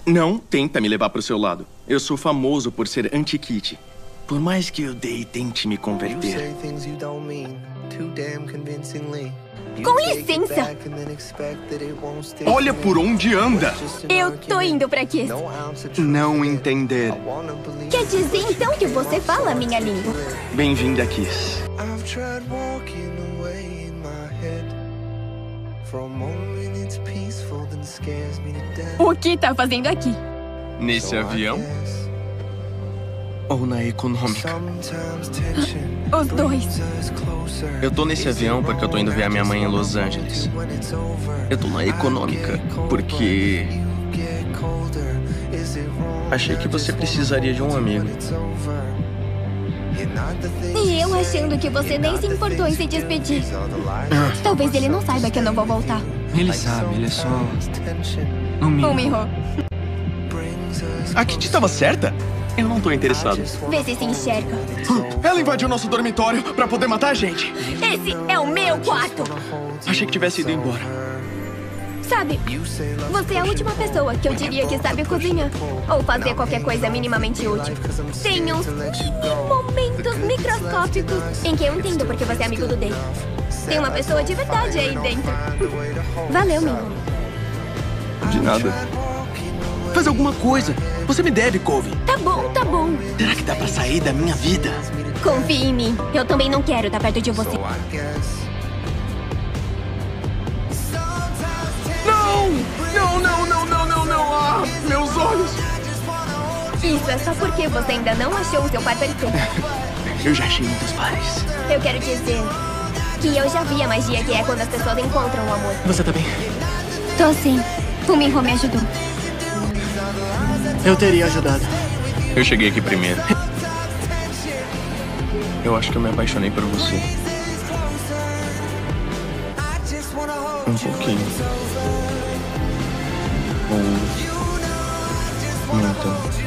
Não tenta me levar pro seu lado. Eu sou famoso por ser anti-Kitty. Por mais que eu odeie e tente me converter. Com licença! Olha por onde anda! Eu tô indo pra Kiss. Não entender. Quer dizer então que você fala a minha língua? Bem-vinda a Kiss. O que tá fazendo aqui? Nesse avião? Ou na econômica? Os dois. Eu tô nesse avião porque eu tô indo ver a minha mãe em Los Angeles. Eu tô na econômica porque... achei que você precisaria de um amigo. E eu achando que você nem se importou em se despedir. Talvez ele não saiba que eu não vou voltar. Ele sabe, ele é só... um Miho. A Kitty tava certa? Eu não tô interessado. Vê se se enxerga. Ela invadiu nosso dormitório pra poder matar a gente. Esse é o meu quarto. Achei que tivesse ido embora. Sabe, você é a última pessoa que eu diria que sabe cozinhar. Ou fazer qualquer coisa minimamente útil. Tem uns momentos microscópicos em que eu entendo porque você é amigo do Dave. Tem uma pessoa de verdade aí dentro. Valeu, Miho. De nada. Faz alguma coisa. Você me deve, Cove. Tá bom, tá bom. Será que dá pra sair da minha vida? Confie em mim. Eu também não quero estar perto de você. Não! Não, não, não, não, não, não! Ah, meus olhos! Isso é só porque você ainda não achou o seu par perfeito. Eu já achei muitos pares. Eu quero dizer que eu já vi a magia que é quando as pessoas encontram o amor. Você tá bem? Tô sim. O Miho me ajudou. Eu teria ajudado. Eu cheguei aqui primeiro. Eu acho que eu me apaixonei por você. Um pouquinho. Ou... não tanto.